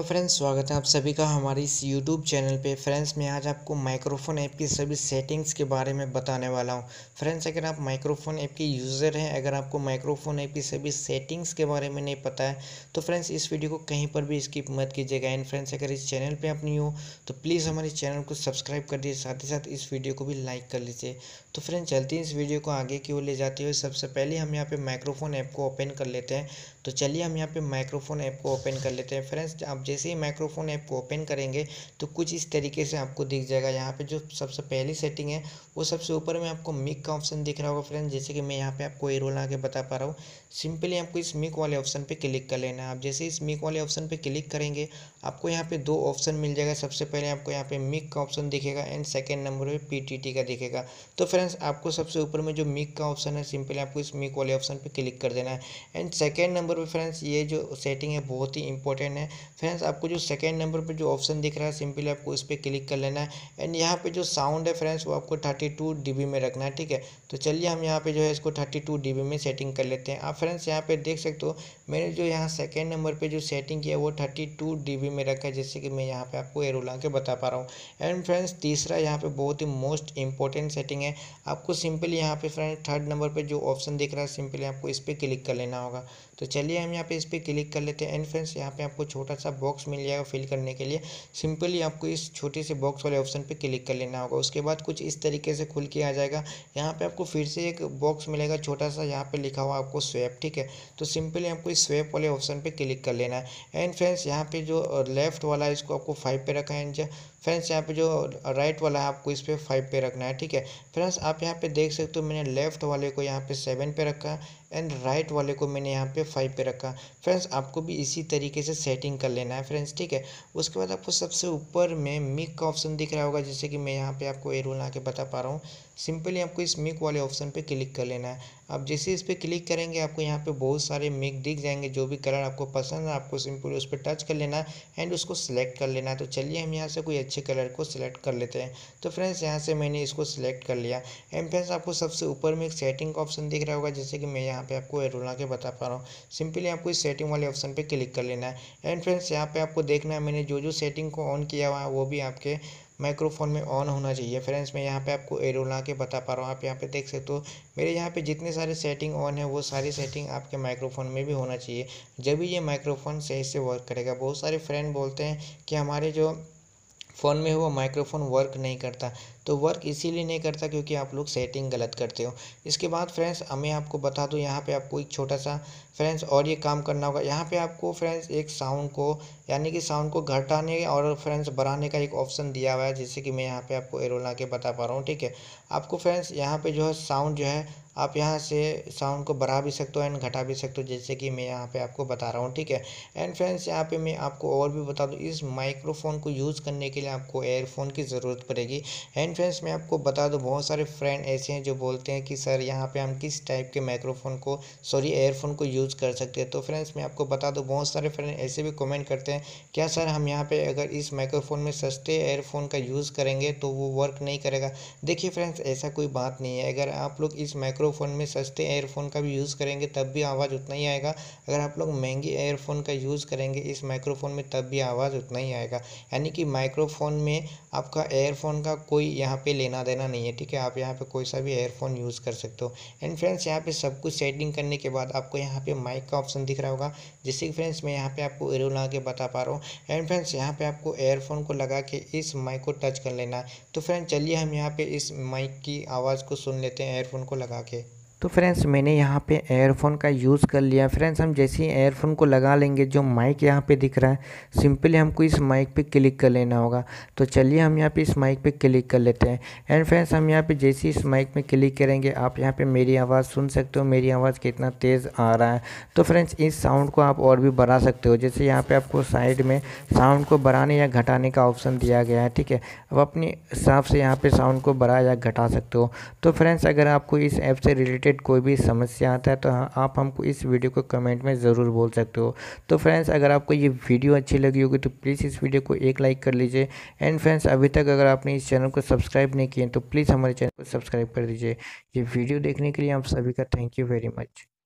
तो फ्रेंड्स स्वागत है आप सभी का हमारी इस यूट्यूब चैनल पे। फ्रेंड्स मैं आज आपको माइक्रोफोन ऐप की सभी सेटिंग्स के बारे में बताने वाला हूँ। फ्रेंड्स अगर आप माइक्रोफोन ऐप के यूज़र हैं, अगर आपको माइक्रोफोन ऐप की सभी सेटिंग्स के बारे में नहीं पता है तो फ्रेंड्स इस वीडियो को कहीं पर भी स्किप मत कीजिएगा। एंड फ्रेंड्स अगर इस चैनल पर आप न्यू हो तो प्लीज़ हमारे चैनल को सब्सक्राइब कर दीजिए, साथ ही साथ इस वीडियो को भी लाइक कर लीजिए। तो फ्रेंड्स चलते हैं इस वीडियो को आगे की ओर ले जाते हुए। सबसे पहले हम यहाँ पे माइक्रोफोन ऐप को ओपन कर लेते हैं। तो चलिए हम यहाँ पे माइक्रोफोन ऐप को ओपन कर लेते हैं। फ्रेंड्स आप जैसे ही माइक्रोफोन ऐप को ओपन करेंगे तो कुछ इस तरीके से आपको दिख जाएगा। यहाँ पे जो सबसे पहली सेटिंग है वो सबसे ऊपर में आपको मिक का ऑप्शन दिख रहा होगा। फ्रेंड्स जैसे कि मैं यहाँ पे आपको एरो लगा के बता पा रहा हूँ, सिंपली आपको इस मिक वाले ऑप्शन पे क्लिक कर लेना है। आप जैसे इस मिक वाले ऑप्शन पे क्लिक करेंगे आपको यहाँ पे दो ऑप्शन मिल जाएगा। सबसे पहले आपको यहाँ पे मिक का ऑप्शन दिखेगा एंड सेकेंड नंबर पे पीटीटी का दिखेगा। तो फ्रेंड्स आपको सबसे ऊपर में जो मिक का ऑप्शन है, सिंपली आपको इस मिक वाले ऑप्शन पे क्लिक कर देना है। एंड सेकेंड नंबर पे फ्रेंड्स ये जो सेटिंग है बहुत ही इंपॉर्टेंट है। फ्रेंड्स आपको जो सेकेंड नंबर पे जो ऑप्शन दिख रहा है सिंपली आपको इस पर क्लिक कर लेना है। एंड यहाँ पे जो साउंड है फ्रेंड्स वो आपको 32 dB में रखना है, ठीक है। तो चलिए हम यहाँ पे जो है इसको 32 dB में सेटिंग कर लेते हैं। आप फ्रेंड्स यहाँ पे देख सकते हो मैंने जो यहाँ सेकेंड नंबर पे जो सेटिंग किया है वो 32 dB में रखा है, जैसे कि मैं यहाँ पे आपको एरो ला के बता पा रहा हूँ। एंड फ्रेंड्स तीसरा यहाँ पे बहुत ही मोस्ट इंपॉर्टेंट सेटिंग है। आपको सिंपली यहाँ पे फ्रेंड्स थर्ड नंबर पे जो ऑप्शन दिख रहा है सिंपली आपको इस पर क्लिक कर लेना होगा। तो चलिए हम यहाँ पे इस पर क्लिक कर लेते हैं। एंड फ्रेंड्स यहाँ पे आपको छोटा सा बॉक्स मिल जाएगा फिल करने के लिए। सिंपली आपको इस छोटे से बॉक्स वाले ऑप्शन पे क्लिक कर लेना होगा। उसके बाद कुछ इस तरीके से खुल के आ जाएगा। यहाँ पे आपको फिर से एक बॉक्स मिलेगा छोटा सा, यहाँ पे लिखा हुआ आपको स्वैप, ठीक है। तो सिंपली आपको इस स्वैप वाले ऑप्शन पे क्लिक कर लेना है। एंड फ्रेंड्स यहाँ पे जो लेफ्ट वाला है इसको आपको 5 पे रखा है। एंड फ्रेंड्स यहाँ पे जो राइट वाला है आपको इस पर 5 पे रखना है, ठीक है। फ्रेंड्स आप यहाँ पे देख सकते हो मैंने लेफ्ट वाले को यहाँ पे 7 पे रखा एंड राइट वाले को मैंने यहाँ पे 5 पे रखा। फ्रेंड्स आपको भी इसी तरीके से सेटिंग कर लेना है फ्रेंड्स, ठीक है। उसके बाद आपको सबसे ऊपर में मिक का ऑप्शन दिख रहा होगा, जैसे कि मैं यहाँ पे आपको एरो ला के बता पा रहा हूँ। सिंपली आपको इस मिक वाले ऑप्शन पे क्लिक कर लेना है। आप जैसे इस पर क्लिक करेंगे आपको यहाँ पे बहुत सारे मिक दिख जाएंगे। जो भी कलर आपको पसंद है आपको सिंपली उस पर टच कर लेना है एंड उसको सिलेक्ट कर लेना है। तो चलिए हम यहाँ से कोई अच्छे कलर को सिलेक्ट कर लेते हैं। तो फ्रेंड्स यहाँ से मैंने इसको सिलेक्ट कर लिया। एंड फ्रेंड्स आपको सबसे ऊपर में एक सेटिंग का ऑप्शन दिख रहा होगा, जैसे कि मैं यहाँ पे आपको एरो ला के बता पा रहा हूँ। सिंपली आपको इस सेटिंग वाले ऑप्शन पे क्लिक कर लेना है। एंड फ्रेंड्स यहाँ पे आपको देखना है मैंने जो जो सेटिंग को ऑन किया हुआ है वो भी आपके माइक्रोफोन में ऑन होना चाहिए। फ्रेंड्स मैं यहाँ पे आपको एरो ला के बता पा रहा हूँ। आप यहाँ पे देख सकते हो मेरे यहाँ पे जितने सारे सेटिंग ऑन है वो सारी सेटिंग आपके माइक्रोफोन में भी होना चाहिए, जब भी ये माइक्रोफोन सही से वर्क करेगा। बहुत सारे फ्रेंड बोलते हैं कि हमारे जो फ़ोन में वो माइक्रोफोन वर्क नहीं करता, तो वर्क इसीलिए नहीं करता क्योंकि आप लोग सेटिंग गलत करते हो। इसके बाद फ्रेंड्स मैं आपको बता दूं यहाँ पे आपको एक छोटा सा फ्रेंड्स और ये काम करना होगा। यहाँ पे आपको फ्रेंड्स एक साउंड को यानी कि साउंड को घटाने और फ्रेंड्स बढ़ाने का एक ऑप्शन दिया हुआ है, जैसे कि मैं यहाँ पे आपको एरो ला के बता पा रहा हूँ, ठीक है। आपको फ्रेंड्स यहाँ पे जो है साउंड जो है आप यहाँ से साउंड को बढ़ा भी सकते हो एंड घटा भी सकते हो, जैसे कि मैं यहाँ पे आपको बता रहा हूँ, ठीक है। एंड फ्रेंड्स यहाँ पे मैं आपको और भी बता दूँ, इस माइक्रोफोन को यूज़ करने के लिए आपको एयरफोन की ज़रूरत पड़ेगी। एंड फ्रेंड्स मैं आपको बता दूं बहुत सारे फ्रेंड ऐसे हैं जो बोलते हैं कि सर यहाँ पे हम किस टाइप के माइक्रोफोन को एयरफोन को यूज़ कर सकते हैं। तो फ्रेंड्स मैं आपको बता दूं बहुत सारे फ्रेंड ऐसे भी कमेंट करते हैं क्या सर हम यहाँ पे अगर इस माइक्रोफोन में सस्ते एयरफोन का यूज़ करेंगे तो वो वर्क नहीं करेगा। देखिए फ्रेंड्स ऐसा कोई बात नहीं है। अगर आप लोग इस माइक्रोफोन में सस्ते एयरफोन का भी यूज़ करेंगे तब भी आवाज़ उतना ही आएगा। अगर आप लोग महंगी एयरफोन का यूज़ करेंगे इस माइक्रोफोन में तब भी आवाज़ उतना ही आएगा। यानी कि माइक्रोफोन में आपका एयरफोन का कोई यहाँ पे लेना देना नहीं है, ठीक है। आप यहाँ पे कोई सा भी एयरफोन यूज़ कर सकते हो। एंड फ्रेंड्स यहाँ पे सब कुछ सेटिंग करने के बाद आपको यहाँ पे माइक का ऑप्शन दिख रहा होगा, जैसे कि फ्रेंड्स मैं यहाँ पे आपको एरो लगा के बता पा रहा हूँ। एंड फ्रेंड्स यहाँ पे आपको एयरफोन को लगा के इस माइक को टच कर लेना है। तो फ्रेंड्स चलिए हम यहाँ पे इस माइक की आवाज़ को सुन लेते हैं एयरफोन को लगा के। तो फ्रेंड्स मैंने यहाँ पे एयरफोन का यूज़ कर लिया। फ्रेंड्स हम जैसे ही एयरफोन को लगा लेंगे जो माइक यहाँ पे दिख रहा है सिंपली हमको इस माइक पे क्लिक कर लेना होगा। तो चलिए हम यहाँ पे इस माइक पे क्लिक कर लेते हैं। एंड फ्रेंड्स हम यहाँ पे जैसे ही इस माइक पे क्लिक करेंगे आप यहाँ पे मेरी आवाज़ सुन सकते हो, मेरी आवाज़ कितना तेज़ आ रहा है। तो फ्रेंड्स इस साउंड को आप और भी बढ़ा सकते हो, जैसे यहाँ पे आपको साइड में साउंड को बढ़ाने या घटाने का ऑप्शन दिया गया है, ठीक है। अब अपने हिसाब से यहाँ पे साउंड को बढ़ा या घटा सकते हो। तो फ्रेंड्स अगर आपको इस ऐप से रिलेटेड कोई भी समस्या आता है तो आप हमको इस वीडियो को कमेंट में ज़रूर बोल सकते हो। तो फ्रेंड्स अगर आपको ये वीडियो अच्छी लगी होगी तो प्लीज़ इस वीडियो को एक लाइक कर लीजिए। एंड फ्रेंड्स अभी तक अगर आपने इस चैनल को सब्सक्राइब नहीं किए तो प्लीज़ हमारे चैनल को सब्सक्राइब कर दीजिए। ये वीडियो देखने के लिए आप सभी का थैंक यू वेरी मच।